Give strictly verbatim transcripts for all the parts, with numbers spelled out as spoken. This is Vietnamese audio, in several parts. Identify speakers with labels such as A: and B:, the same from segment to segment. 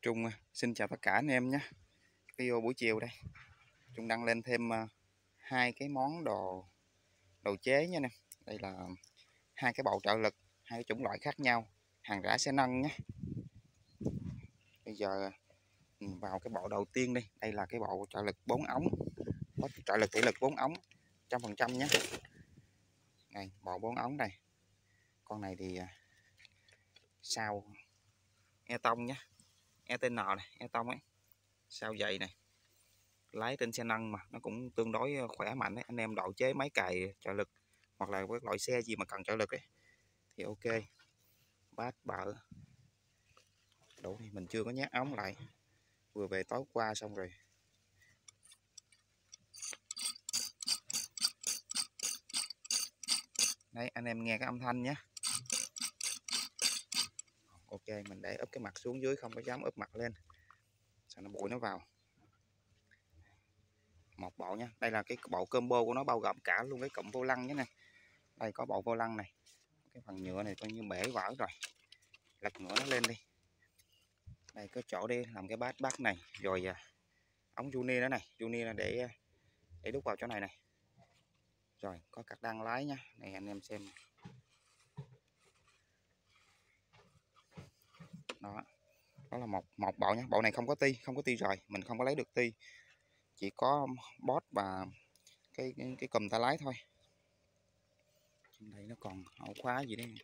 A: Trung à, xin chào tất cả anh em nhé. Video buổi chiều đây Trung đăng lên thêm à, hai cái món đồ đồ chế nha nè. Đây là hai cái bộ trợ lực, hai cái chủng loại khác nhau, hàng rã xe nâng nhé. Bây giờ ừ, vào cái bộ đầu tiên đi. Đây là cái bộ trợ lực bốn ống, có trợ lực thủy lực bốn ống trăm phần trăm nhé. Này, bộ bốn ống này. Con này thì à, sao e tông nhé, e tê en này, e tông ấy, sao dày này, lái trên xe nâng mà nó cũng tương đối khỏe mạnh đấy. Anh em độ chế máy cày trợ lực hoặc là với loại xe gì mà cần trợ lực ấy thì ok. Bát bợ đủ thì mình chưa có nhát ống lại, vừa về tối qua xong rồi. Đấy, anh em nghe cái âm thanh nhé. Ok, mình để úp cái mặt xuống dưới, không có dám úp mặt lên sao nó bụi nó vào. Một bộ nha. Đây là cái bộ combo của nó, bao gồm cả luôn cái cụm vô lăng nhé nè. Đây có bộ vô lăng này, cái phần nhựa này coi như bể vỡ rồi, lật ngửa nó lên đi. Đây có chỗ để làm cái bát bát này, rồi à, ống juni đó này, juni là để để đút vào chỗ này này. Rồi có card đăng lái nha, này anh em xem. Đó, đó là một một bộ nhé. Bộ này không có ti, không có ti rồi, mình không có lấy được ti, chỉ có bót và cái cái, cái cùm tay lái thôi. Trên đây nó còn ổ khóa gì đấy,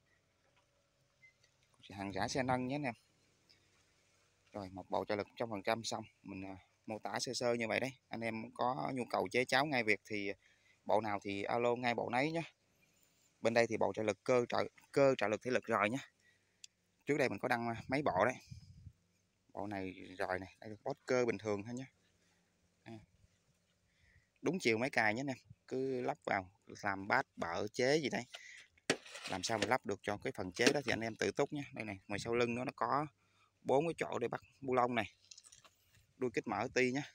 A: hàng rã xe nâng nhé anh em. Rồi một bộ trợ lực trăm phần trăm xong, mình uh, mô tả sơ sơ như vậy đấy. Anh em có nhu cầu chế cháo ngay việc thì bộ nào thì alo ngay bộ nấy nhé. Bên đây thì bộ trợ lực cơ trợ cơ trợ lực thủy lực rồi nhé. Trước đây mình có đăng mấy bộ đấy. Bộ này rồi này, đây là bót cơ bình thường thôi nhé. Đúng chiều máy cài nhé anh em, cứ lắp vào làm bát bợ chế gì đấy. Làm sao mà lắp được cho cái phần chế đó thì anh em tự túc nhé. Đây này, ngoài sau lưng nó nó có bốn cái chỗ để bắt bu lông này, đuôi kích mở ti nhé.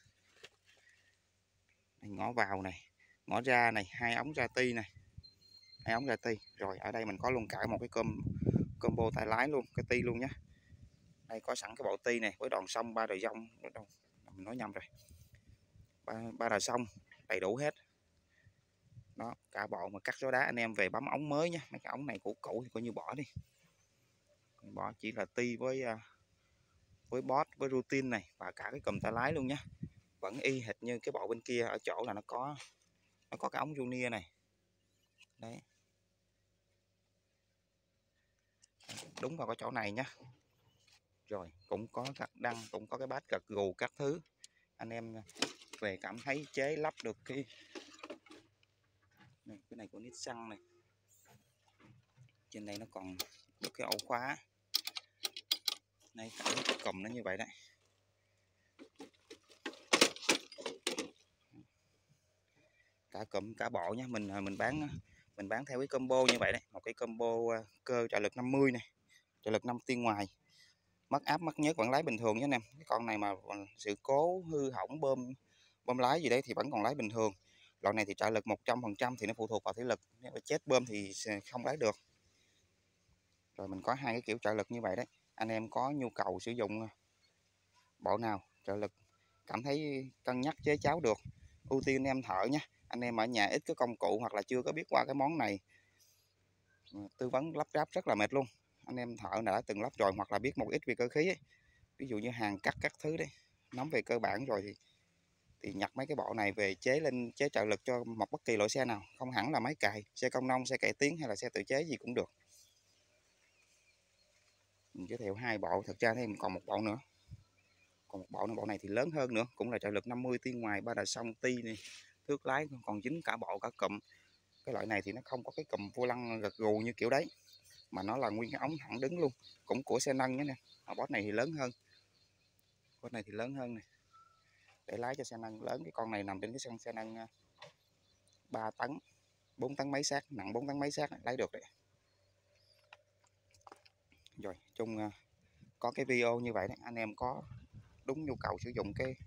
A: Đây, ngõ vào này, ngõ ra này, hai ống ra ti này, hai ống ra ti. Rồi ở đây mình có luôn cả một cái com combo tay lái luôn, cái ti luôn nhé. Đây có sẵn cái bộ ti này với đòn sông ba đời dông, đâu mình nói nhầm rồi, ba, ba đời sông đầy đủ hết. Đó, cả bộ mà cắt số đá anh em về bấm ống mới nhé. Mấy cái ống này cũ cũ thì coi như bỏ đi, bỏ chỉ là ti với với bót với routine này và cả cái cùm tay lái luôn nhé. Vẫn y hệt như cái bộ bên kia, ở chỗ là nó có nó có cái ống junior này đấy, đúng vào cái chỗ này nhé. Rồi cũng có card đăng, cũng có cái bát gật gù các thứ. Anh em về cảm thấy chế lắp được cái này, cái này của Nissan này. Trên đây nó còn được cái ổ khóa này, cả cái cùm nó như vậy đấy. Cả cụm cả bộ nhé. Mình mình bán mình bán theo cái combo như vậy đấy. Một cái combo cơ trợ lực năm mươi này, trợ lực năm tiên ngoài, mất áp mất nhớt vẫn lái bình thường nhé anh em. Cái con này mà sự cố hư hỏng bơm bơm lái gì đấy thì vẫn còn lái bình thường. Loại này thì trợ lực một trăm phần trăm thì nó phụ thuộc vào thủy lực, nếu mà chết bơm thì không lái được. Rồi mình có hai cái kiểu trợ lực như vậy đấy. Anh em có nhu cầu sử dụng bộ nào trợ lực cảm thấy cân nhắc chế cháo được, ưu tiên anh em thợ nhé. Anh em ở nhà ít có công cụ hoặc là chưa có biết qua cái món này, tư vấn lắp ráp rất là mệt luôn. Anh em thợ đã từng lắp rồi hoặc là biết một ít về cơ khí ấy, ví dụ như hàng cắt các thứ đấy, nắm về cơ bản rồi thì thì nhặt mấy cái bộ này về chế lên chế trợ lực cho một bất kỳ loại xe nào, không hẳn là máy cày, xe công nông, xe cải tiến hay là xe tự chế gì cũng được. Mình giới thiệu hai bộ, thực ra thêm còn một bộ nữa, còn một bộ nữa, bộ này thì lớn hơn nữa, cũng là trợ lực năm mươi tiên ngoài, ba đời sông ti này, thước lái còn dính cả bộ cả cụm. Cái loại này thì nó không có cái cụm vô lăng gật gù như kiểu đấy, mà nó là nguyên cái ống thẳng đứng luôn, cũng của xe nâng nhé nè. Bót này thì lớn hơn, bót này thì lớn hơn này, để lái cho xe nâng lớn. Cái con này nằm trên cái xe xe nâng ba tấn, bốn tấn mấy xác, nặng bốn tấn mấy xác lấy được đấy. Rồi chung có cái video như vậy đấy. Anh em có đúng nhu cầu sử dụng cái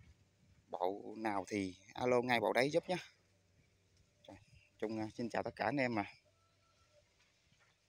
A: bộ nào thì alo ngay bộ đấy giúp nhé. Rồi, chung xin chào tất cả anh em mà.